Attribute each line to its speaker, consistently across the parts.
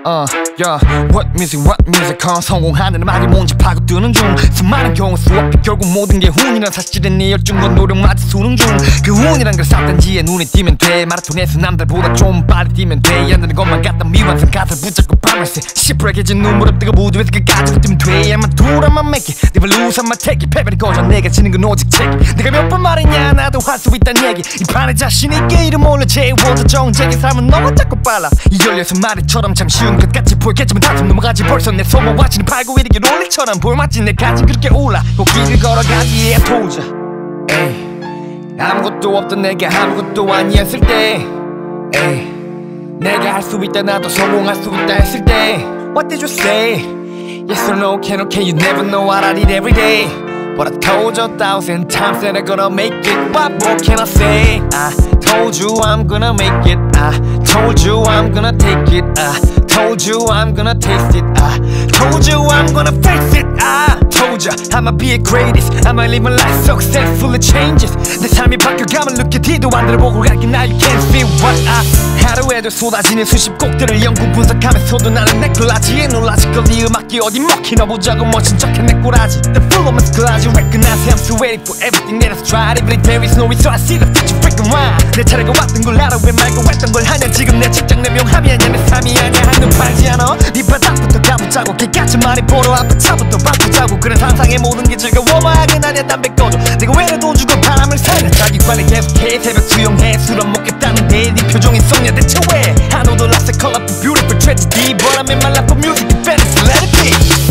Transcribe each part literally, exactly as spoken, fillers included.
Speaker 1: Uh, yeah. What music, what music, uh, 성공하는 말이 뭔지 파고 뜨는 중 수많은 경우 수없이 결국 모든 게 운이란 사실은 네 열정과 노력마저 수능 중 그 운이란 걸 싹단지에 눈에 띄면 돼 마라톤에서 남들보다 좀 빨리 뛰면 돼 안 되는 것만 같다 미완성 가사를 붙잡고 밤을새 시퍼렇게진 눈물을 뜨고 무드에서 끝까지 뛰면 돼 I'ma do it, I'ma make it Never lose, I'ma take it 패배는 거저 내가 지는 건 오직 책임 내가 몇 번 말했냐 나도 할 수 있단 얘기 이 판에 자신있게 이름 올려 재워서 정적인 삶은 너무 자꾸 빨라 이 열려서 말이처럼 참 쉬운 것 같이 보이겠지만 다tum 넘어가지 벌써 내 소모 와치는 팔고 이르게 롤링처럼 볼맞지 내까지 그렇게 올라 꼭 길을 걸어가지 I told ya 에이 아무것도 없던 내가 아무것도 아니었을 때 에이 내가 할 수 있다 나도 성공할 수 있다 했을 때 What did you say? Yes or no, can or can you never know what I need every day But I told you a thousand times that I'm gonna make it What more can I say? I told you I'm gonna make it I told you I'm gonna take it I told you I'm gonna taste it I told you I'm gonna face it I told you I'ma be a greatest I'ma live my life successfully changes 내 삶이 바뀌어감을 느껴 뒤도 안 들어보고 가긴 now you can't feel what I 하루에도 쏟아지는 수십 곡들을 연구 분석하면서도 나는 내 꼴라지에 놀라질 걸 네 음악이 어디 먹히나 보자고 멋진 척해 내 꼬라지 The full of my scourge you recognize I'm so ready for everything that I've tried Every day there is no way so I see the future freaking wide 내 차례가 왔던 걸 알아 왜 말고 했던 걸 하냐 지금 내 직장 내 명함이 아니야 내 삶이 아니야 한눈 팔지 않아 네 바닥부터 가보자고 개같이 많이 보러 앞에 차부터 바꾸자고 그런 상상의 모든 게 즐거워하긴 하냐 담배 꺼줘 내가 왜 돈 주고 밤을 새냐 자기 관리 계속해 새벽 수영해 술 안 먹겠다는데 네 표정이 썩냐 대체 왜 I know the life's a colorful beautiful tragedy But I'm in my life for music and fantasy let it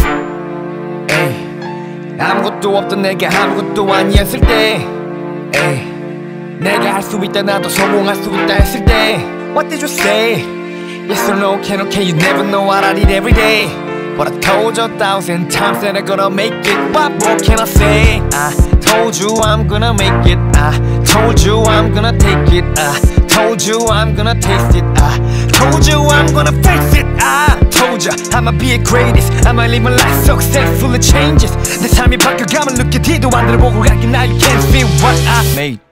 Speaker 1: be 에이 아무것도 없던 내가 아무것도 아니었을 때 에이 내가 할 수 있다 나도 성공할 수 있다 했을 때 What did you say? Yes or no, can or can you never know what I need every day But I told you a thousand times that I'm gonna make it What more can I say? I told you I'm gonna make it I told you I'm gonna take it I told you I'm gonna taste it I told you I'm gonna face it I told you I'ma be a greatest I'ma live my life successfully changes 내 삶이 바뀌어감을 느껴 뒤도 안 들어보고 가긴 now you can't feel what I made